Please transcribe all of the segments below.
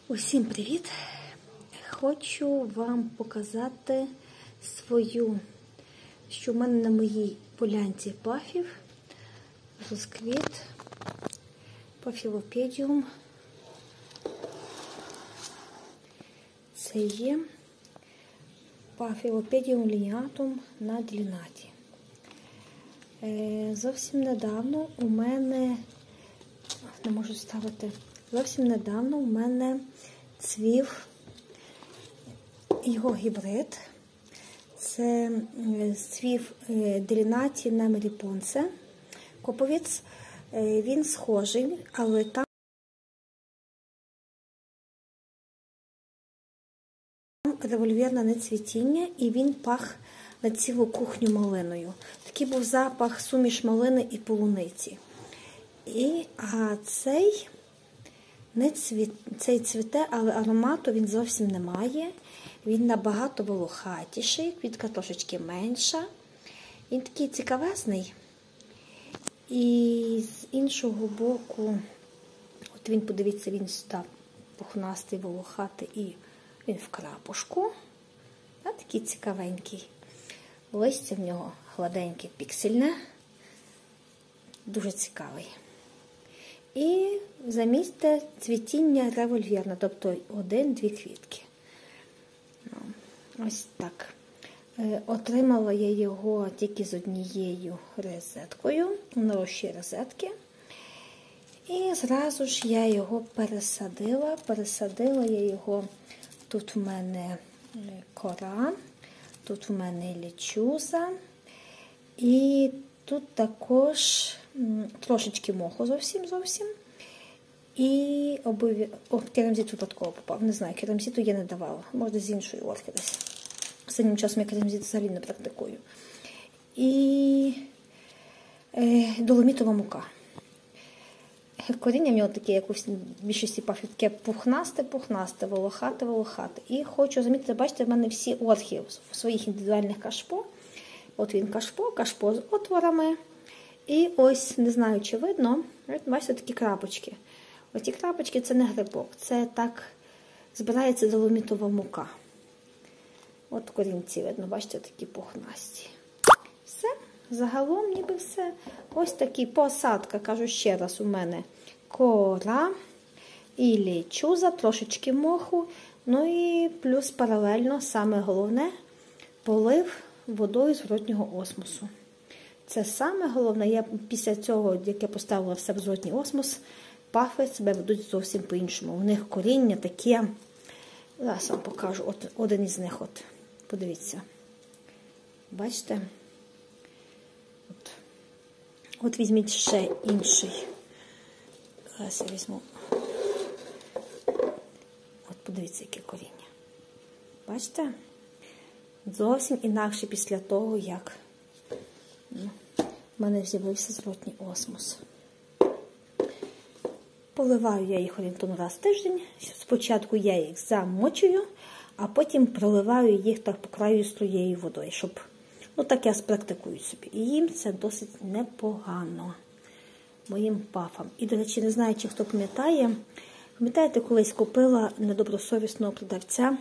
Усім привіт! Хочу вам показати що в мене на моїй полянці пафів розквіт пафілопедіум. Це є пафілопедіум лініатум на дліннаті. Зовсім недавно у мене, не можу ставити, цвів його гібрид. Це цвів дліннаті на Меріпонце. Коповець, він схожий, але там револьверне не цвітіння, і він пах на цілу кухню малиною. Такий був запах суміш малини і полуниці. А цей цвіте, але аромату він зовсім не має. Він набагато волохатіший, квітка трошечки менша. Він такий цікавезний. І з іншого боку, от він, подивіться, він став пухнастий, волохатий, і він в крапушку. Такий цікавенький. Листя в нього гладеньке, піксельне. Дуже цікавий. І замісьте цвітіння револьверне, тобто 1-2 квітки. Ось так. Отримала я його тільки з однією розеткою, нарощі розетки. І зразу ж я його пересадила. Пересадила я його, тут в мене кора, тут в мене лічуза. І тут також трошечки моху зовсім. І керамзит випадково попав. Не знаю, керамзиту я не давала. Може, з іншої орхи десь. Останнім часом я керамзит взагалі не практикую. І доломітова мука. Коріння в нього таке, як у більшості пафів, таке пухнасте, волохате. І хочу замітити, бачите, в мене всі орхи в своїх індивідуальних кашпо. От він кашпо з отворами. І ось, не знаю, чи видно, бачите, такі крапочки. Оці крапочки – це не грибок, це так збирається доломітова мука. От корінці видно, бачите, такі пухнасті. Все, загалом ніби все. Ось такі посадка, кажу ще раз, у мене кора і лічуза, трошечки моху. Ну і плюс паралельно, саме головне, полив водою зворотнього осмосу. Це саме головне. Я після цього, як я поставила все в зворотній осмос, пафи себе ведуть зовсім по-іншому. У них коріння таке, зараз вам покажу, от один із них, от, подивіться. Бачите? От візьміть ще інший. Зараз я візьму. От подивіться, яке коріння. Бачите? Зовсім інакше після того, як в мене з'явився зворотній осмос. Поливаю я їх орієнтовно раз в тиждень. Спочатку я їх замочую, а потім проливаю їх так по краю струєю водою, щоб, так я спрактикую собі. І їм це досить непогано, моїм пафам. І, до речі, не знаю, чи хто пам'ятає, пам'ятаєте, колись купила недобросовісного продавця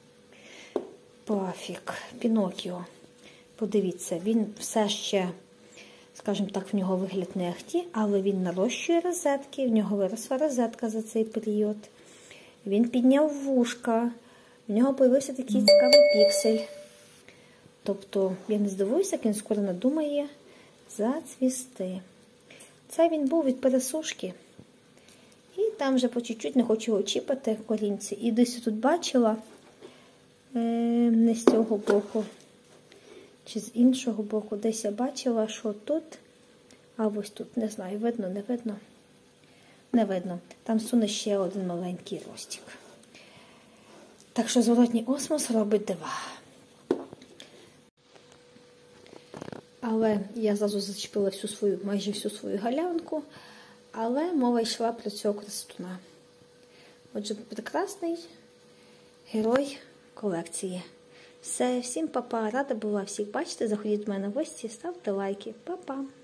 пафік, Пінокіо. Подивіться, він все ще, скажімо так, в нього вигляд не ахті, але він нарощує розетки, в нього виросла розетка за цей період. Він підняв вушка, в нього з'явився такий цікавий піксель. Тобто, я не здивуюся, як він скоро надумає зацвісти. Це він був від пересушки. І там вже по чуть-чуть, не хочу його чіпати, корінці. І десь тут бачила, не з цього боку, чи з іншого боку, десь я бачила, що тут, а ось тут, не знаю, видно, не видно? Не видно. Там суне ще один маленький ростик. Так що зворотній осмос робить дива. Але я зразу зачепила майже всю свою галявинку, але мова йшла про цього красотуна. Отже, прекрасний герой колекції. Все, всім па-па, рада була всіх бачити, заходіть до мене в гості, ставте лайки, па-па.